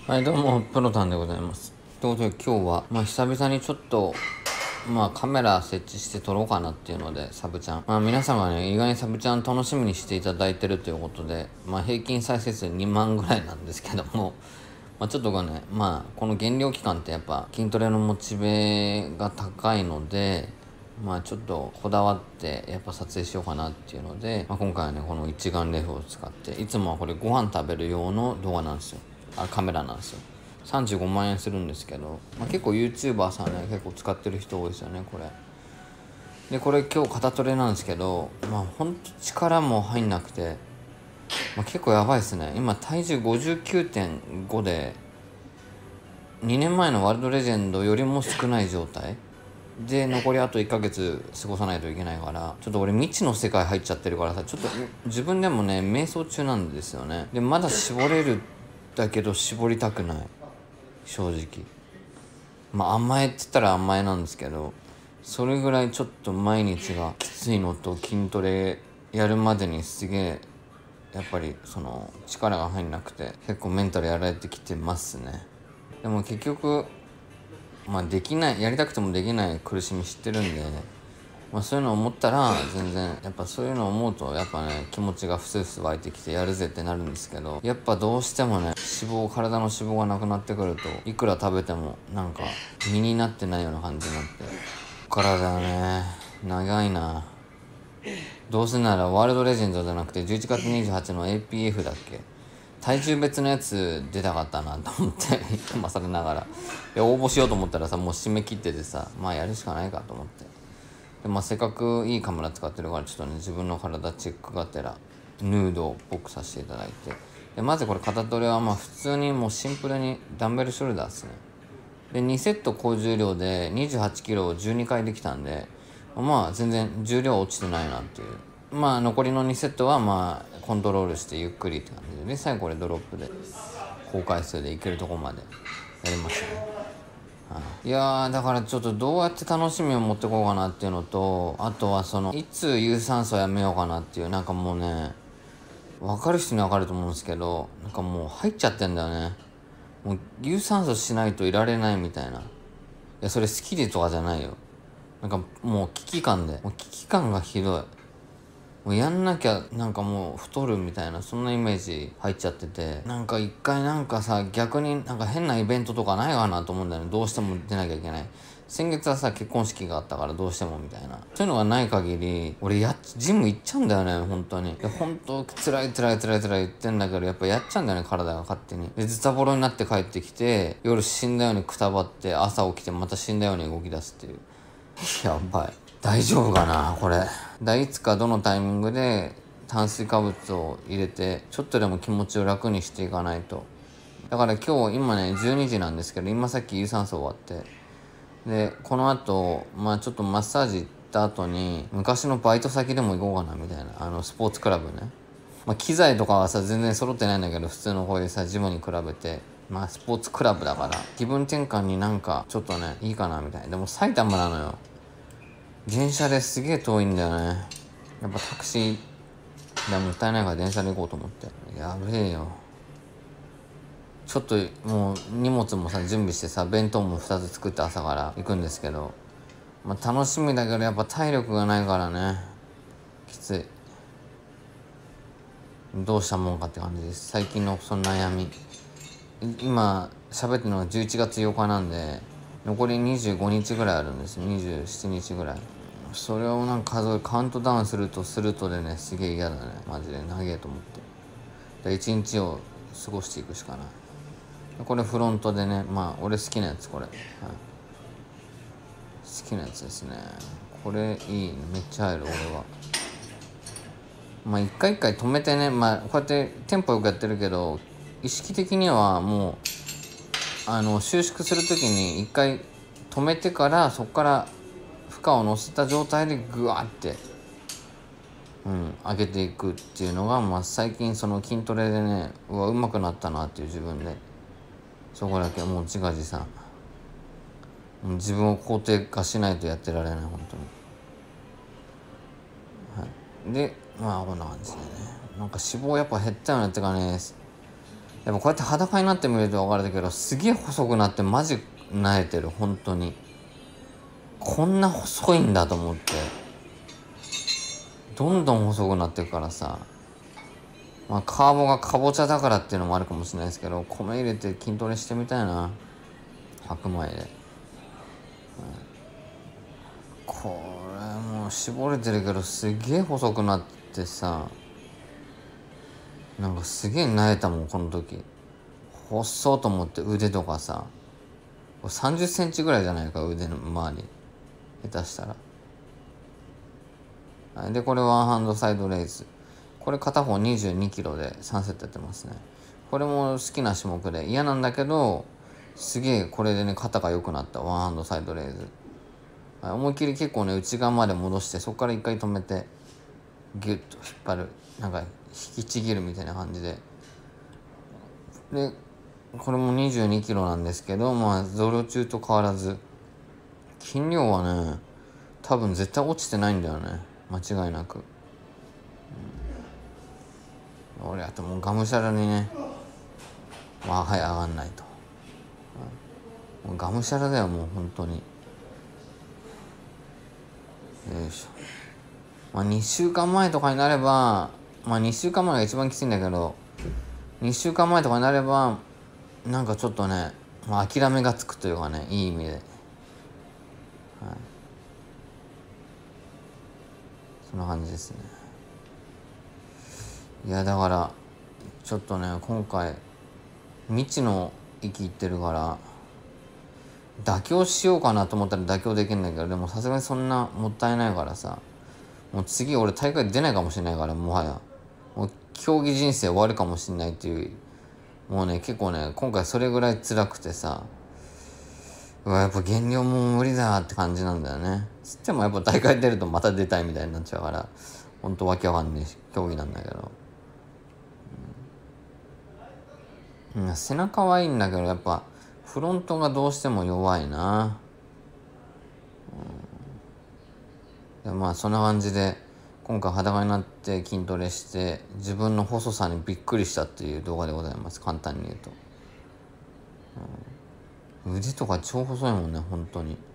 はい、どうも、プロタンでございます。ということで今日は、久々にちょっと、カメラ設置して撮ろうかなっていうので、サブチャン。皆さんがね、意外にサブチャン楽しみにしていただいてるということで、平均再生数2万ぐらいなんですけども、ちょっとね、この減量期間ってやっぱ筋トレのモチベが高いので、ちょっとこだわってやっぱ撮影しようかなっていうので、今回はね、この一眼レフを使って、いつもはこれご飯食べる用の動画なんですよ。カメラなんですよ。35万円するんですけど、結構 YouTuber さんね、結構使ってる人多いですよね、これ。で、これ今日肩トレなんですけど、ほんと力も入んなくて、結構やばいですね。今体重 59.5 で、2年前のワールドレジェンドよりも少ない状態で、残りあと1ヶ月過ごさないといけないから、ちょっと俺未知の世界入っちゃってるからさ、ちょっと自分でもね、瞑想中なんですよね。で、まだ絞れるだけど絞りたくない、正直。甘えって言ったら甘えなんですけど、それぐらいちょっと毎日がきついのと、筋トレやるまでにすげえやっぱりその力が入んなくて、結構メンタルやられてきてますね。でも結局できない、やりたくてもできない苦しみ知ってるんで、そういうのを思ったら全然、やっぱそういうのを思うとやっぱね、気持ちがふすふす湧いてきてやるぜってなるんですけど、やっぱどうしてもね、体の脂肪がなくなってくると、いくら食べてもなんか身になってないような感じになって、ここからだよね。長いな。どうせならワールドレジェンドじゃなくて11月28の APF だっけ、体重別のやつ出たかったなと思って今更ながら応募しようと思ったらさ、もう締め切っててさ、やるしかないかと思って。で、せっかくいいカメラ使ってるから、ちょっとね、自分の体チェックがてらヌードっぽくさせていただいて、でまずこれ肩トレは普通にもうシンプルにダンベルショルダーですね。で2セット高重量で28キロを12回できたんで、全然重量落ちてないなっていう。残りの2セットはコントロールしてゆっくりって感じで、最後これドロップで高回数でいけるとこまでやりましたね。いやー、だからちょっとどうやって楽しみを持ってこうかなっていうのと、あとはいつ有酸素やめようかなっていう、なんかもうね、分かる人に分かると思うんですけど、なんかもう入っちゃってんだよね。もう有酸素しないといられないみたいな。いや、それ好きでとかじゃないよ。なんかもう危機感がひどい。もうやんなきゃなんかもう太るみたいな、そんなイメージ入っちゃってて、なんか一回なんかさ、逆になんか変なイベントとかないかなと思うんだよね。どうしても出なきゃいけない。先月はさ、結婚式があったからどうしてもみたいな、そういうのがない限り俺ジム行っちゃうんだよね、本当に。本当辛い言ってんだけど、やっぱやっちゃうんだよね、体が勝手に。でズタボロになって帰ってきて、夜死んだようにくたばって、朝起きてまた死んだように動き出すっていう。やばい。大丈夫かなこれ。いつかどのタイミングで炭水化物を入れて、ちょっとでも気持ちを楽にしていかないと。だから今ね、12時なんですけど、今さっき有酸素終わって。で、この後、ちょっとマッサージ行った後に、昔のバイト先でも行こうかなみたいな。スポーツクラブね。機材とかはさ、全然揃ってないんだけど、普通のこういうさ、ジムに比べて。スポーツクラブだから、気分転換になんか、ちょっとね、いいかなみたいな。でも埼玉なのよ。電車ですげえ遠いんだよね。やっぱタクシーでもったいないから電車で行こうと思って。やべえよ。ちょっともう荷物もさ、準備してさ、弁当も2つ作って朝から行くんですけど、楽しみだけどやっぱ体力がないからね、きつい。どうしたもんかって感じです。最近のその悩み。今喋ってるのが11月8日なんで、残り25日ぐらいあるんです。27日ぐらい。それをなんかカウントダウンするとでね、すげえ嫌だね。マジで長えと思って。一日を過ごしていくしかない。これフロントでね、俺好きなやつこれ、好きなやつですね。これいいね、めっちゃ入る俺は。一回一回止めてね、こうやってテンポよくやってるけど、意識的にはもう収縮するときに一回止めてから、そこから負荷を乗せた状態でグワーって上げていくっていうのが、最近その筋トレでね、うまくなったなっていう自分で、そこだけもう自画自賛。自分を肯定化しないとやってられない、本当に。で、こんな感じでね。なんか脂肪やっぱ減ったよねってかね、 やっぱこうやって裸になってみると分かるけど、すげえ細くなってマジ慣れてる。本当にこんな細いんだと思って、どんどん細くなっていくからさ。まあカーボがかぼちゃだからっていうのもあるかもしれないですけど、米入れて筋トレしてみたいな、白米で。これもう絞れてるけど、すげえ細くなってさ、なんかすげえ慣れたもんこの時。細っと思って、腕とかさ、30センチぐらいじゃないか、腕の周り下手したら。でこれワンハンドサイドレイズ、これ片方22キロで3セットやってますね。これも好きな種目で、嫌なんだけどすげえこれでね肩が良くなった。ワンハンドサイドレイズ、思いっきり結構ね内側まで戻して、そこから一回止めてギュッと引っ張る、なんか引きちぎるみたいな感じで。でこれも22キロなんですけど、まあ増量中と変わらず筋量はね多分絶対落ちてないんだよね、間違いなく。俺あともうがむしゃらにね、まあはい上がんないと、もうがむしゃらだよもう本当に。よいしょ。まあ2週間前とかになれば、まあ2週間前が一番きついんだけど、2週間前とかになればなんかちょっとね、まあ、諦めがつくというかね、いい意味で、そんな感じですね。いやだからちょっとね今回未知の域行ってるから、妥協しようかなと思ったら妥協できるんだけど、でもさすがにそんなもったいないからさ、もう次俺大会出ないかもしれないから、もはやもう競技人生終わるかもしれないっていう、もうね結構ね今回それぐらい辛くてさ、うわやっぱ減量も無理だって感じなんだよね。つってもやっぱ大会出るとまた出たいみたいになっちゃうから、ほんとわけわかんない競技なんだけど、背中はいいんだけどやっぱフロントがどうしても弱いな。まあそんな感じで今回裸になって筋トレして自分の細さにびっくりしたっていう動画でございます。簡単に言うと、腕とか超細いもんね本当に。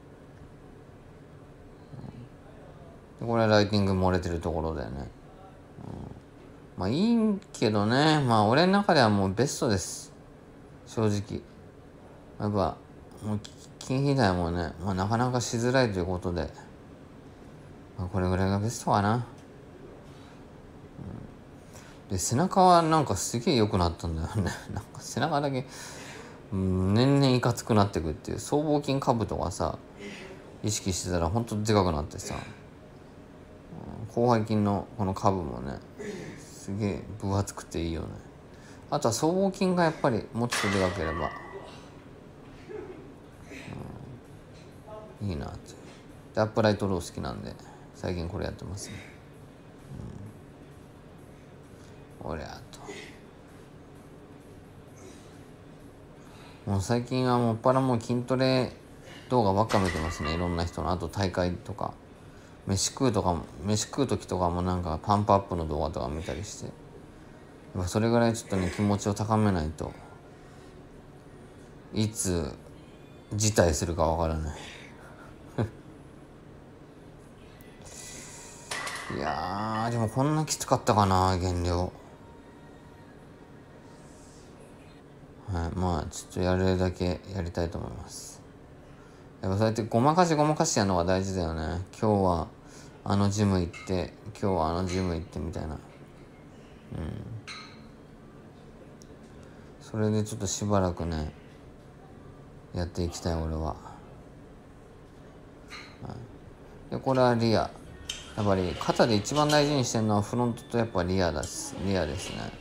でこれはライティング漏れてるところだよね。まあいいけどね、まあ俺の中ではもうベストです正直。やっぱもう筋肥大もね、まあ、なかなかしづらいということで、まあ、これぐらいがベストかな。で背中はなんかすげえ良くなったんだよねなんか背中だけ、年々いかつくなってくっていう。僧帽筋下部とかさ意識してたらほんとでかくなってさ、広背筋のこの下部もねすげえ分厚くていいよね。あとは僧帽筋がやっぱりもうちょっとでかければ、いいなって。でアップライトロー好きなんで最近これやってますね。俺あともう最近はもっぱらもう筋トレ動画ばっか見てますね、いろんな人の。あと大会とか飯食う時とかもなんかパンプアップの動画とか見たりして、やっぱそれぐらいちょっとね気持ちを高めないといつ辞退するかわからないいやーでもこんなきつかったかな減量。はい、まあちょっとやれるだけやりたいと思います。やっぱそうやってごまかしやるのが大事だよね。今日はあのジム行って今日はあのジム行ってみたいな。それでちょっとしばらくねやっていきたい俺は。でこれはリア、やっぱり肩で一番大事にしてるのはフロントとやっぱリアですね。やっ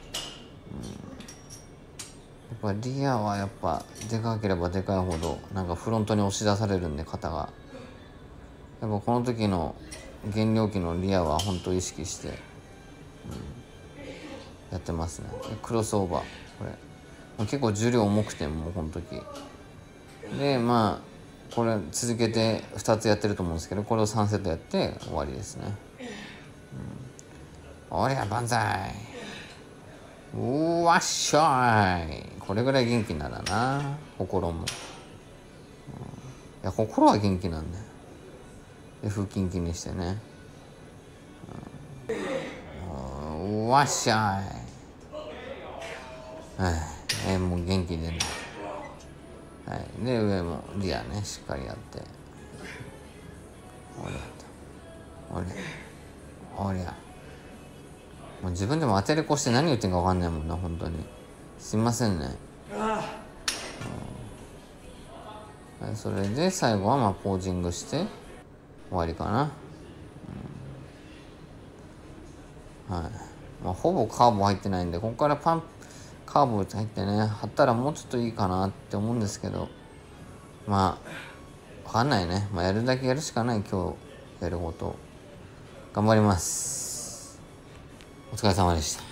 ぱリアはやっぱでかければでかいほどなんかフロントに押し出されるんで、肩がやっぱこの時の減量期のリアは本当意識して、やってますね。クロスオーバーこれ結構重量重くてもうこの時で、まあこれ続けて2つやってると思うんですけど、これを3セットやって終わりですね。おりゃ万歳。 うわっしゃい。これぐらい元気ならな、心も。いや、心は元気なんだよ。で、腹筋気にしてね。うわっしゃい。はい。もう元気でね。はい。で、上もリアね、しっかりやって。おりゃ。もう自分でも当てれこして何言ってんか分かんないもんな、本当に。すいませんね。はい、それで最後はまあポージングして終わりかな。はい。まあ、ほぼカーブ入ってないんで、ここからカーブ入ってね、貼ったらもうちょっといいかなって思うんですけど、まあ、わかんないね。まあ、やるだけやるしかない、今日やること。頑張ります。お疲れ様でした。